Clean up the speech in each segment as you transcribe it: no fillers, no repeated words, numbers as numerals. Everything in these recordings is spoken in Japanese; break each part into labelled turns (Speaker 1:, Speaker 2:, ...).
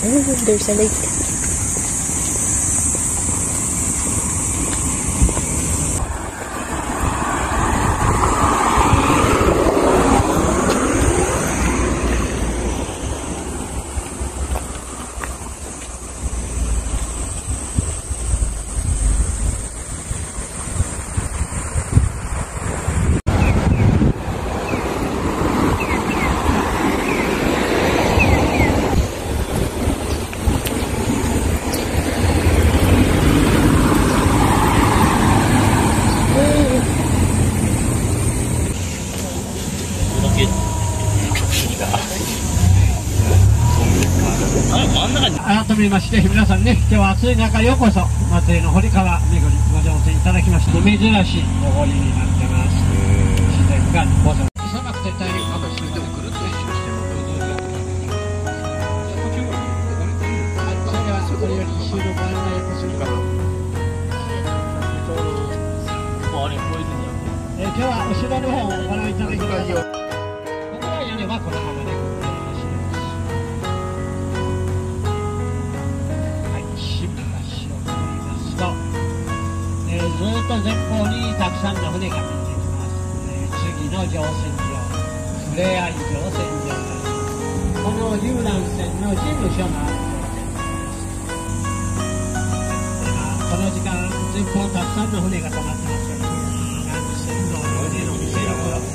Speaker 1: Oh, there's a lake.
Speaker 2: 改めまして皆さんね、今日は暑い中ようこそ松江の堀川巡りご乗船いただきまして、珍しいお堀になってます。自然が狭くて大変かもしれない。ぐるっと一周してもそれより一周のご案内をするかな。今日は後ろの方をご覧いただきます。ここは屋根はこのままでずっと前方にたくさんの船が見えています。次の乗船場、ふれあい乗船場、この遊覧船の事務所があるこの時間、前方たくさんの船が止まってますけど、船の船の店の頃、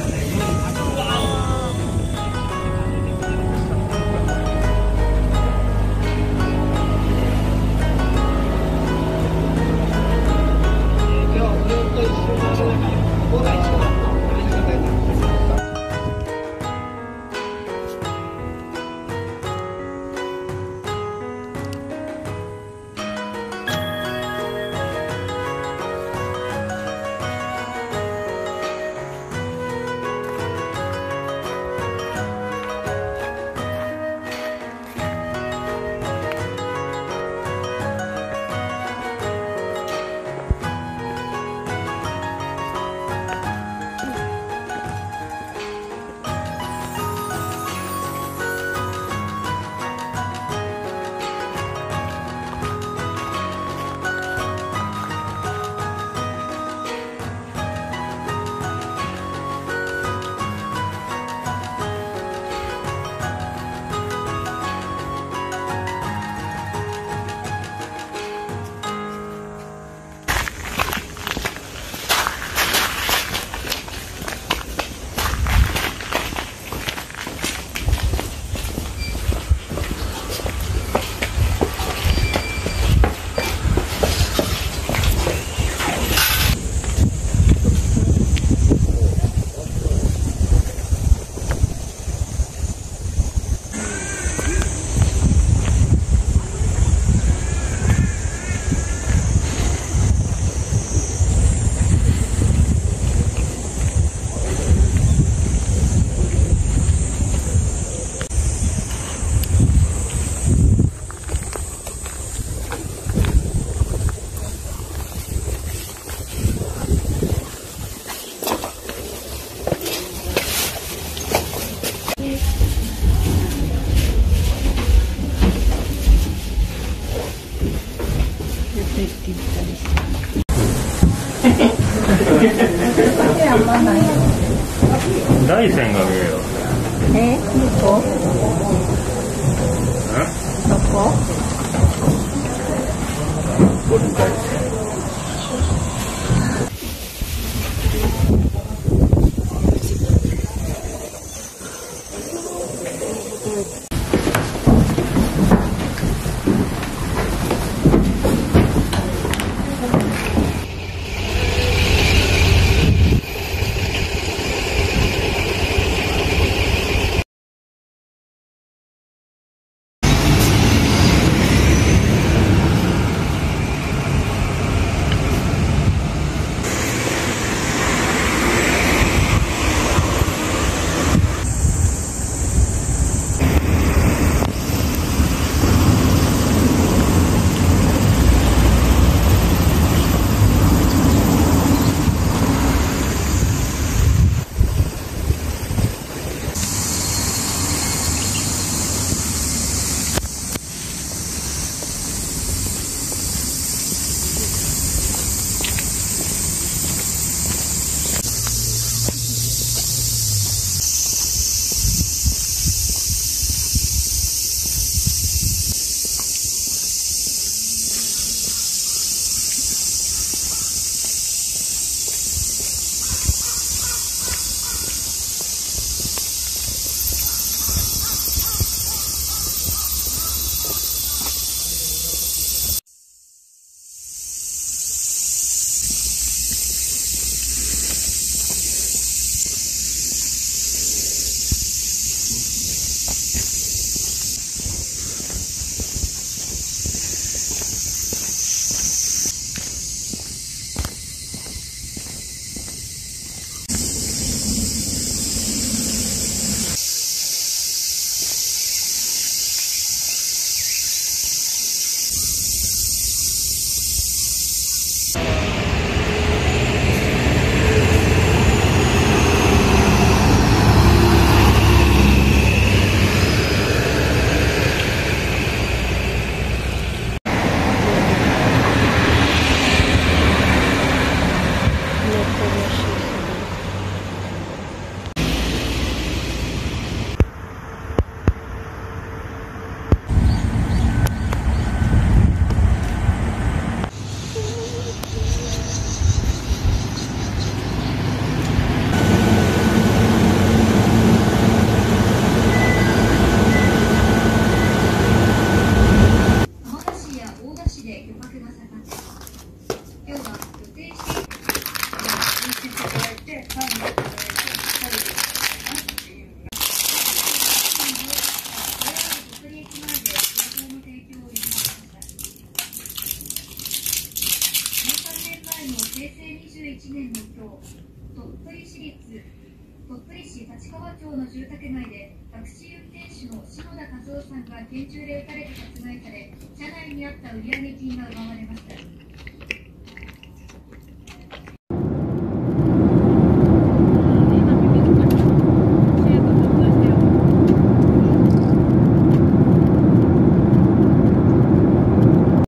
Speaker 3: 大山が見えるよ。
Speaker 1: どこ？どこ？
Speaker 3: これ大山。
Speaker 4: 年の今日、鳥取市立川町の住宅街でタクシー運転手の篠田和夫さんが拳銃で撃たれて殺害され、車内にあった売上金が奪われました。